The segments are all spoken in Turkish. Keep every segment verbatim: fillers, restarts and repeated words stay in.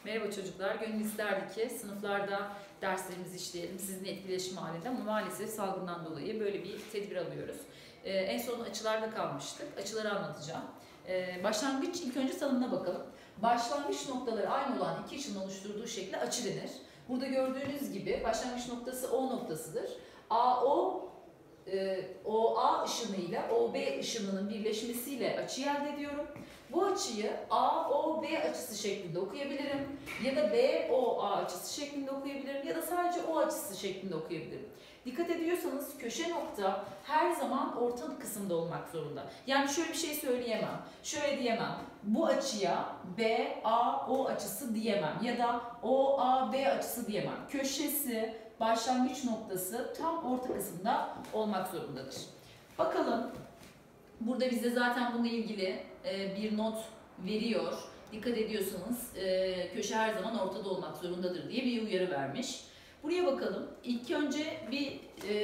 Merhaba çocuklar. Gönül isterdi ki sınıflarda derslerimizi işleyelim, sizinle etkileşim halinde, ama maalesef salgından dolayı böyle bir tedbir alıyoruz. Ee, en son açılarda kalmıştık. Açıları anlatacağım. Ee, başlangıç, ilk önce tanımına bakalım. Başlangıç noktaları aynı olan iki ışının oluşturduğu şekle açı denir. Burada gördüğünüz gibi başlangıç noktası O noktasıdır. A O e, O A ışınıyla O B ışınının birleşmesiyle açı elde ediyorum. Bu açıyı A O B açısı şeklinde okuyabilirim ya da B O A açısı şeklinde okuyabilirim ya da sadece O açısı şeklinde okuyabilirim. Dikkat ediyorsanız köşe nokta her zaman orta kısımda olmak zorunda. Yani şöyle bir şey söyleyemem. Şöyle diyemem. Bu açıya B A O açısı diyemem ya da O A B açısı diyemem. Köşesi, başlangıç noktası tam orta kısımda olmak zorundadır. Bakalım. Burada bize zaten bununla ilgili bir not veriyor. Dikkat ediyorsanız köşe her zaman ortada olmak zorundadır diye bir uyarı vermiş. Buraya bakalım. İlk önce bir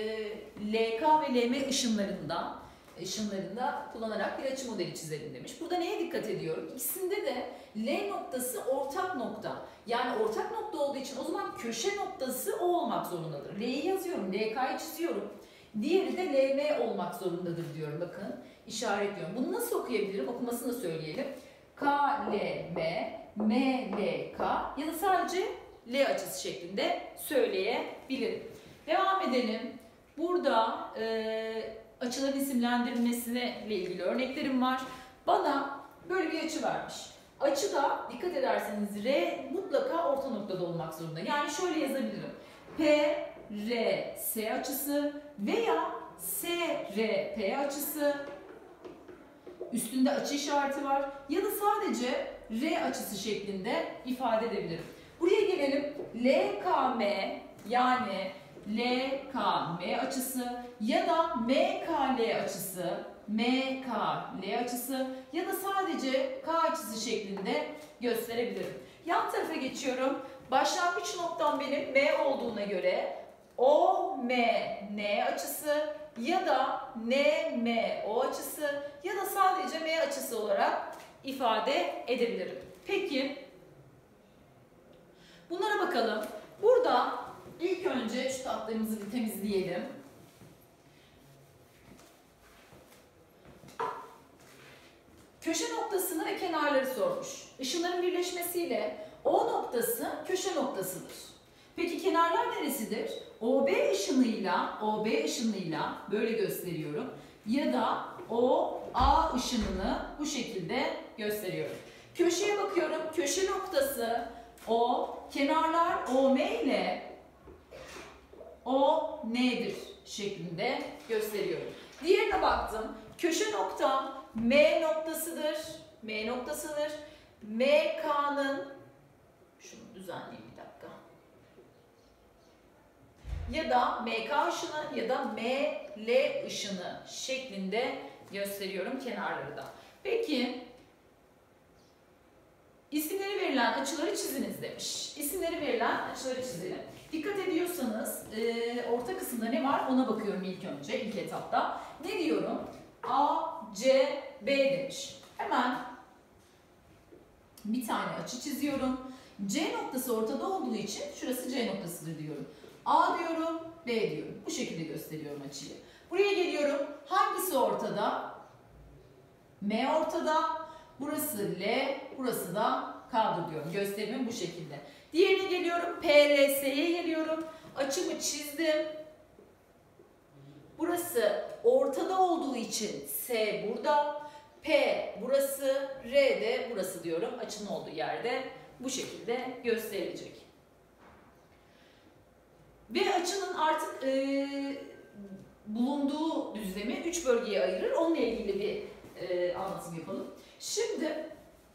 L K ve L M ışınlarında ışınlarında kullanarak bir açı modeli çizelim demiş. Burada neye dikkat ediyorum? İkisinde de L noktası ortak nokta. Yani ortak nokta olduğu için o zaman köşe noktası o olmak zorundadır. L'yi yazıyorum, L K'yı çiziyorum. Diğeri de L M olmak zorundadır diyorum. Bakın işaretliyorum. Bunu nasıl okuyabilirim? Okumasını da söyleyelim. K L M, M L K ya da sadece L açısı şeklinde söyleyebilirim. Devam edelim. Burada e, açıların isimlendirilmesiyle ilgili örneklerim var. Bana böyle bir açı vermiş. Açıda dikkat ederseniz R mutlaka orta noktada olmak zorunda. Yani şöyle yazabilirim. P R S açısı veya S R P açısı, üstünde açı işareti var ya da sadece R açısı şeklinde ifade edebilirim. Buraya gelelim. L K M yani L K M açısı ya da M K L açısı, M K L açısı ya da sadece K açısı şeklinde gösterebilirim. Yan tarafa geçiyorum. Başlangıç noktam benim M olduğuna göre O M N açısı ya da N M O açısı ya da sadece M açısı olarak ifade edebilirim. Peki bunlara bakalım. Burada ilk önce şu tatlarımızı bir temizleyelim. Köşe noktasını ve kenarları sormuş. Işınların birleşmesiyle O noktası köşe noktasıdır. Peki kenarlar neresidir? O B ışınıyla, O B ışınıyla böyle gösteriyorum. Ya da O A ışınını bu şekilde gösteriyorum. Köşeye bakıyorum. Köşe noktası O, kenarlar O M ile O N'dir şeklinde gösteriyorum. Diğerine baktım. Köşe noktam M noktasıdır. M noktasıdır. M K'nın şunu düzenleyeyim bir dakika. Ya da M K ışını ya da M L ışını şeklinde gösteriyorum kenarları da. Peki isimleri verilen açıları çiziniz demiş. İsimleri verilen açıları çizelim. Dikkat ediyorsanız e, orta kısımda ne var ona bakıyorum ilk önce, ilk etapta. Ne diyorum? A, C, B demiş. Hemen bir tane açı çiziyorum. C noktası ortada olduğu için şurası C noktasıdır diyorum. A diyorum, B diyorum. Bu şekilde gösteriyorum açıyı. Buraya geliyorum. Hangisi ortada? M ortada. Burası L, burası da K'dır diyorum. Gösterimim bu şekilde. Diğerine geliyorum. P R S'ye geliyorum. Açımı çizdim. Burası ortada olduğu için S burada. P burası, R de burası diyorum. Açının olduğu yerde bu şekilde gösterilecek. Ve açının artık e, bulunduğu düzlemi üç bölgeye ayırır. Onunla ilgili bir e, anlatım yapalım. Şimdi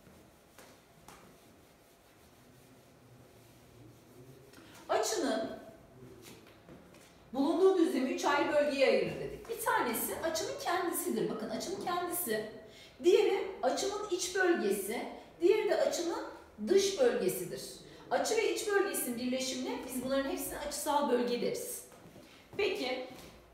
açının bulunduğu düzlemi üç ayrı bölgeye ayırır dedik. Bir tanesi açının kendisidir. Bakın açının kendisi. Diğeri açının iç bölgesi. Diğeri de açının dış bölgesidir. Açı ve iç bölgesinin birleşimine biz bunların hepsine açısal bölge deriz. Peki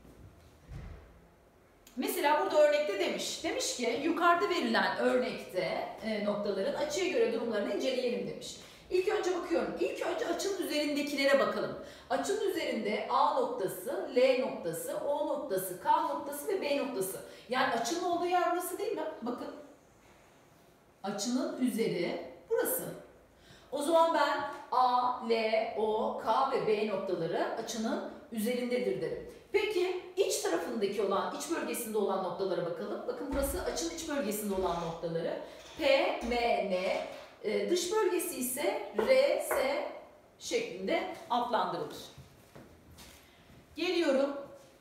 mesela burada örnekte demiş. Demiş ki yukarıda verilen örnekte e, noktaların açıya göre durumlarını inceleyelim demiş. İlk önce bakıyorum. İlk önce açının üzerindekilere bakalım. Açının üzerinde A noktası, L noktası, O noktası, K noktası ve B noktası. Yani açının olduğu yer burası değil mi? Bakın. Açının üzeri burası. O zaman ben A, L, O, K ve B noktaları açının üzerindedir derim. Peki iç tarafındaki olan, iç bölgesinde olan noktalara bakalım. Bakın burası açının iç bölgesinde olan noktaları. P, M, N, e, dış bölgesi ise R, S şeklinde adlandırılır. Geliyorum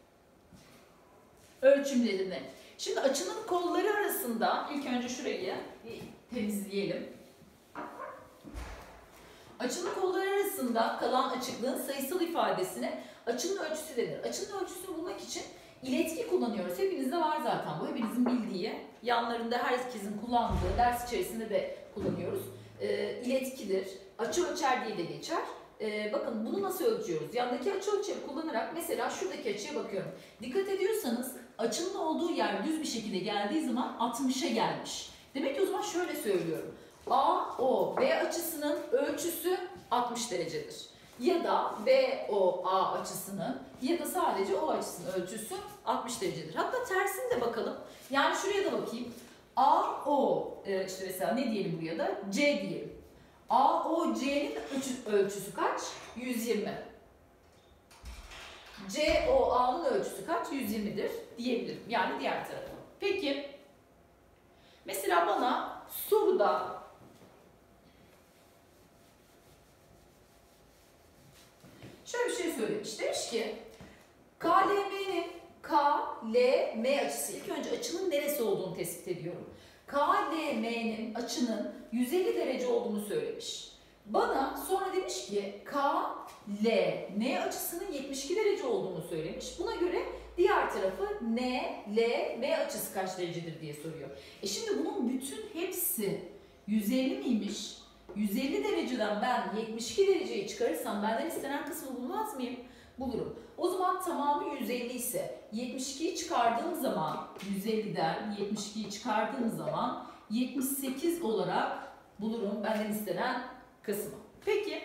ölçümlerine. Şimdi açının kolları arasında ilk önce şurayı bir temizleyelim. Açının kolları arasında kalan açıklığın sayısal ifadesine açının ölçüsü denir. Açının ölçüsünü bulmak için iletki kullanıyoruz. Hepinizde var zaten bu. Hepinizin bildiği, yanlarında herkesin kullandığı, ders içerisinde de kullanıyoruz. E, iletkidir. Açı ölçer diye de geçer. E, bakın bunu nasıl ölçüyoruz? Yandaki açı ölçeri kullanarak mesela şuradaki açıya bakıyorum. Dikkat ediyorsanız açının olduğu yer düz bir şekilde geldiği zaman altmışa gelmiş. Demek ki o zaman şöyle söylüyorum. A O B açısının ölçüsü altmış derecedir. Ya da B O A açısının ya da sadece O açısının ölçüsü altmış derecedir. Hatta tersine de bakalım. Yani şuraya da bakayım. A O e, işte mesela ne diyelim buraya da? C diyelim. A O C'nin ölçüsü kaç? yüz yirmi. C O A'nın ölçüsü kaç? yüz yirmidir diyebilirim. Yani diğer tarafı. Peki mesela bana soruda şöyle bir şey söylemiş. Demiş ki K L M'nin K L M açısı. İlk önce açının neresi olduğunu tespit ediyorum. K L M'nin açının yüz elli derece olduğunu söylemiş. Bana sonra demiş ki K L N açısının yetmiş iki derece olduğunu söylemiş. Buna göre diğer tarafı N L M açısı kaç derecedir diye soruyor. E şimdi bunun bütün hepsi yüz elli miymiş? yüz elli dereceden ben yetmiş iki dereceyi çıkarırsam benden istenen kısmı bulmaz mıyım? Bulurum. O zaman tamamı yüz elli ise yetmiş ikiyi çıkardığım zaman yüz elliden yetmiş ikiyi çıkardığım zaman yetmiş sekiz olarak bulurum benden istenen kısmı. Peki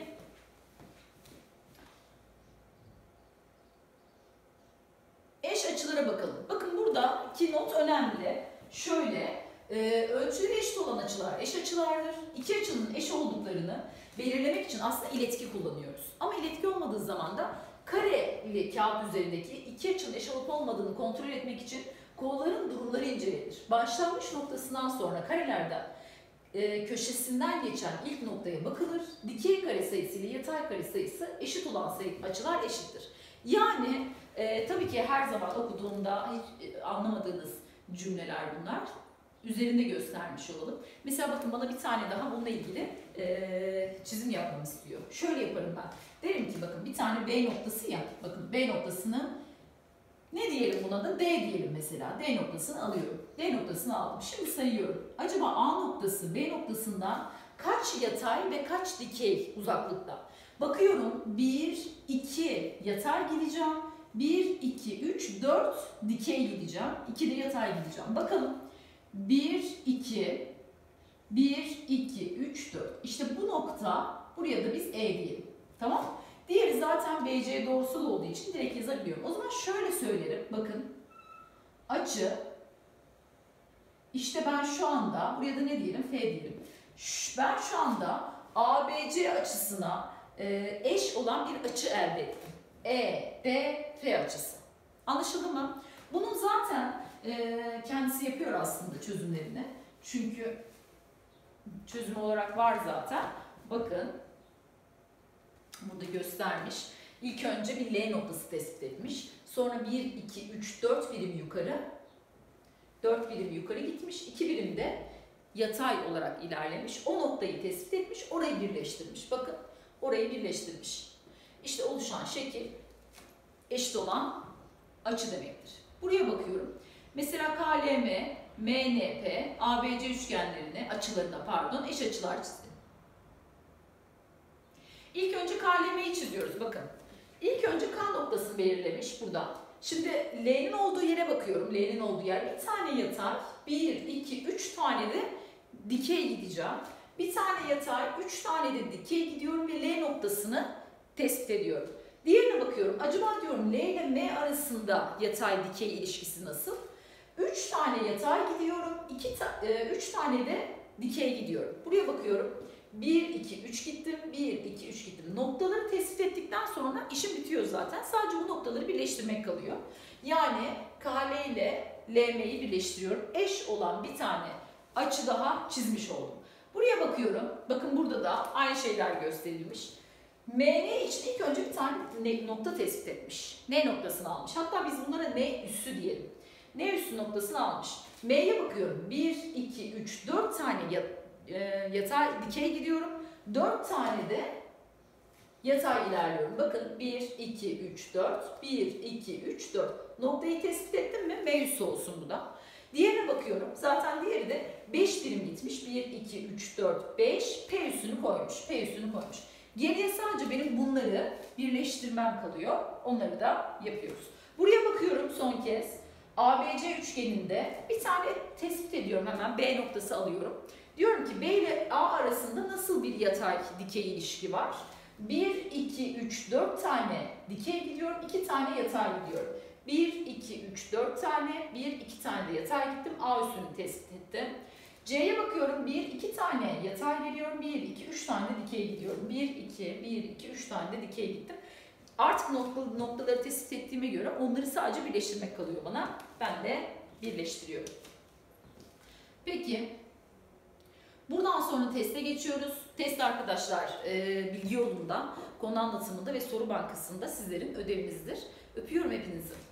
eş açılara bakalım. Bakın burada iki not önemli. Şöyle Ee, ölçüleri eşit olan açılar eş açılardır. İki açının eş olduklarını belirlemek için aslında iletki kullanıyoruz. Ama iletki olmadığı zaman da kareli kağıt üzerindeki iki açının eş olup olmadığını kontrol etmek için kolların durumları incelenir. Başlangıç noktasından sonra karelerden e, köşesinden geçen ilk noktaya bakılır. Dikey kare sayısı ile yatay kare sayısı eşit olan sayı, açılar eşittir. Yani e, tabii ki her zaman okuduğumda hiç e, anlamadığınız cümleler bunlar. Üzerinde göstermiş olalım. Mesela bakın bana bir tane daha bununla ilgili e, çizim yapmamı istiyor. Şöyle yaparım ben. Derim ki bakın bir tane B noktası ya. Bakın B noktasını ne diyelim buna da? D diyelim mesela. D noktasını alıyorum. D noktasını aldım. Şimdi sayıyorum. Acaba A noktası B noktasından kaç yatay ve kaç dikey uzaklıkta? Bakıyorum bir, iki yatay gideceğim. bir, iki, üç, dört dikey gideceğim. iki de yatay gideceğim. Bakalım. bir, iki, bir, iki, üç, dört. İşte bu nokta, buraya da biz E diyelim. Tamam? Diğeri zaten B C doğrusal olduğu için direkt yazabiliyorum. O zaman şöyle söylerim. Bakın. Açı. İşte ben şu anda, buraya da ne diyelim? F diyelim. Ben şu anda A B C açısına eş olan bir açı elde ettim. E D F açısı. Anlaşıldı mı? Bunun zaten kendisi yapıyor aslında çözümlerini. Çünkü çözüm olarak var zaten. Bakın burada göstermiş. İlk önce bir L noktası tespit etmiş. Sonra bir, iki, üç, dört birim yukarı. dört birim yukarı gitmiş. iki birim de yatay olarak ilerlemiş. O noktayı tespit etmiş. Orayı birleştirmiş. Bakın orayı birleştirmiş. İşte oluşan şekil eşit olan açı demektir. Buraya bakıyorum. Mesela K L M, M N P, A B C üçgenlerini, açılarına pardon, eş açılar çizdim. İlk önce K L M'yi çiziyoruz. Bakın. İlk önce K noktasını belirlemiş burada. Şimdi L'nin olduğu yere bakıyorum. L'nin olduğu yer bir tane yatay, bir, iki, üç tane de dikey gideceğim. Bir tane yatay, üç tane de dikey gidiyorum ve L noktasını tespit ediyorum. Diğerine bakıyorum. Acaba diyorum L ile M arasında yatay dikey ilişkisi nasıl? üç tane yatay gidiyorum. iki ta üç tane de dikey gidiyorum. Buraya bakıyorum. bir, iki, üç gittim. bir, iki, üç gittim. Noktaları tespit ettikten sonra işim bitiyor zaten. Sadece bu noktaları birleştirmek kalıyor. Yani K L ile L M'yi birleştiriyorum. Eş olan bir tane açı daha çizmiş oldum. Buraya bakıyorum. Bakın burada da aynı şeyler gösterilmiş. M N için ilk önce bir tane nokta tespit etmiş. N noktasını almış. Hatta biz bunlara N üssü diyelim. N üssü noktasını almış. M'ye bakıyorum. bir, iki, üç, dört tane yatay dikey gidiyorum. dört tane de yatay ilerliyorum. Bakın bir, iki, üç, dört. bir, iki, üç, dört. Noktayı tespit ettim mi? M üssü olsun bu da. Diğerine bakıyorum. Zaten diğeri de beş birim gitmiş. bir, iki, üç, dört, beş. P üssünü koymuş. P üssünü koymuş. Geriye sadece benim bunları birleştirmem kalıyor. Onları da yapıyoruz. Buraya bakıyorum son kez. A B C üçgeninde bir tane tespit ediyorum hemen. B noktası alıyorum. Diyorum ki B ile A arasında nasıl bir yatay dikey ilişki var? bir, iki, üç, dört tane dikey gidiyorum. iki tane yatay gidiyorum. bir, iki, üç, dört tane. bir, iki tane de yatay gittim. A üssünü tespit ettim. C'ye bakıyorum. bir, iki tane yatay geliyorum. bir, iki, üç tane de dikey gidiyorum. bir, iki, bir, iki, üç tane de dikey gittim. Artık noktaları tespit ettiğime göre onları sadece birleştirmek kalıyor bana. Ben de birleştiriyorum. Peki, buradan sonra teste geçiyoruz. Test arkadaşlar bilgi yolunda, konu anlatımında ve soru bankasında sizlerin ödevinizdir. Öpüyorum hepinizi.